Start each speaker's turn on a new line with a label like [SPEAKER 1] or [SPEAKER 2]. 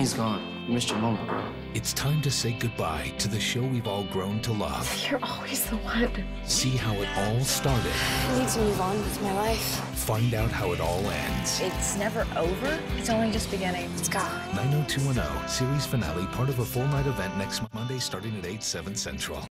[SPEAKER 1] Danny's gone. You missed your moment, bro.
[SPEAKER 2] It's time to say goodbye to the show we've all grown to love.
[SPEAKER 3] You're always the one.
[SPEAKER 2] See how it all started.
[SPEAKER 3] I need to move on with my life.
[SPEAKER 2] Find out how it all ends.
[SPEAKER 4] It's never over. It's only just beginning.
[SPEAKER 3] It's gone.
[SPEAKER 2] 90210, series finale, part of a full night event next Monday starting at 8, 7 Central.